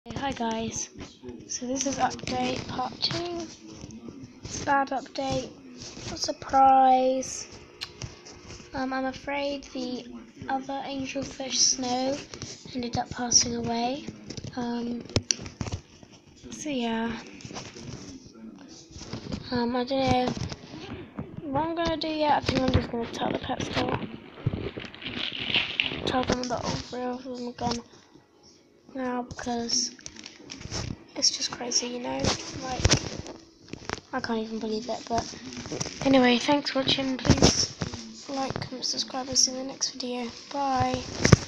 Hi guys, so this is update part 2. It's a bad update, a surprise. I'm afraid the other angelfish Snow ended up passing away. So yeah, I don't know what I'm gonna do yet. I think I'm just gonna tell the pet store, tell them that all 3 of them are gone now because it's just crazy, you know, like, I can't even believe it. But anyway, thanks for watching. Please like, comment, subscribe, and see you in the next video. Bye.